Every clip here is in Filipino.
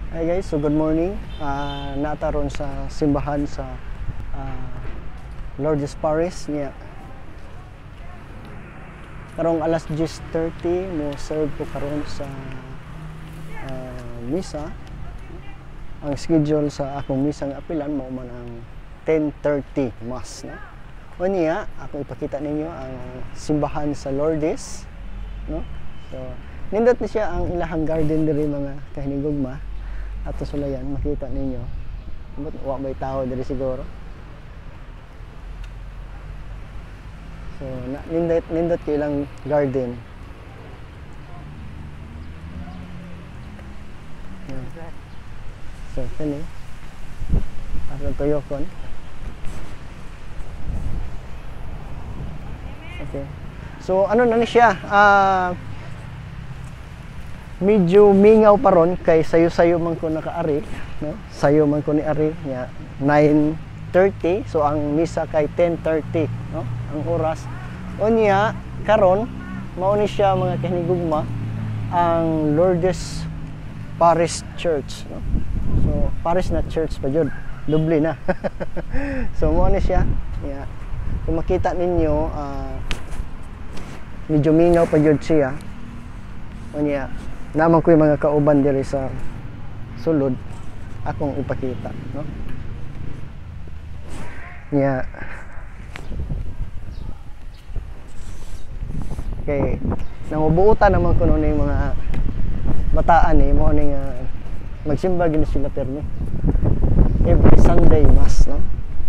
Hi guys, so good morning. Nataron sa simbahan sa Lourdes Parish niya. Karong alas 10:30 mo serve ko karon sa misa. Ang schedule sa akong misa nga apilan mao man ang 10:30 mass na. Unya ako ipakita ninyo ang simbahan sa Lourdes, no? So nindot ni siya ang ilahang garden diri mga kahinigugma. Ato sulayan makita ninyo. Wa may tao diri siguro. So nindot kay ilang garden. Yan. So kani ato tuyokon. Okay. So ano na ni siya? Medyo mingaw pa ron kay sayo-sayo man ko nakaari, no? Sayo man ko ni ari nya 9:30, so ang misa kay 10:30, no? Ang oras. Unya karon mao ni siya mga kahinigugma ang Lourdes Parish Church, no? So parish na church pa jud, doble na. So mao ni siya. Yeah. Kung makita ninyo medyo mingaw pa jud siya. Unya naman ko yung mga kauban diri sa sulod akong ipakita, no? Nya kay nangubuutan naman ko noon yung mga bataan mo ning magsimba gid sila permi every Sunday mass, no?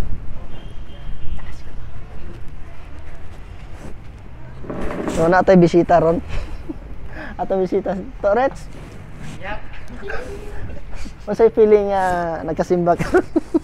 So natay bisita ron. Ato bisita Torres. Yep. Masay feeling nagkasimba ka?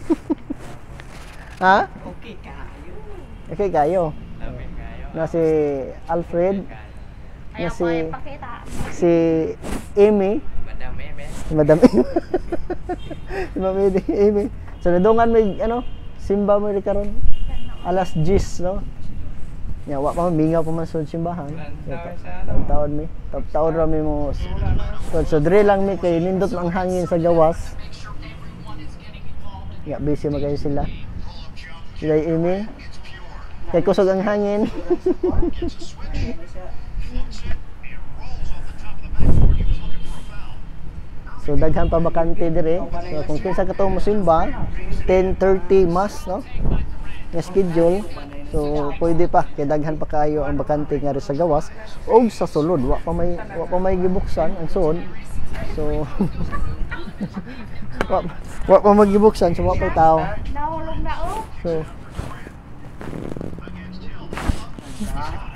Ha? Okay kayo. Okay kayo. Okay kayo. Na si Alfred. Na Ayaw ko ipakita. si Amy. Madam Eme. Si Madam Amy. Si Ma'am Amy. So nadungan may simba mo ri karon. Alas 10, no? Nya wa pa mingaw pa man sa simbahan. Taon mi. Taon ra mi mo. So dire lang mi kay nindot ang hangin sa gawas. Ya busy magay sila. Sila Amy. Kay kusog ang hangin. So daghan pa bakante dire. So kung kinsa katong mosimba, 10:30 mass, no? Nga schedule. So pwede pa kay daghan pa kayo ang bakante nga sa gawas og sa sulod wa pa may gibuksan ang suod. So wa pa magibuksan so wa pa tao. Nahulog na So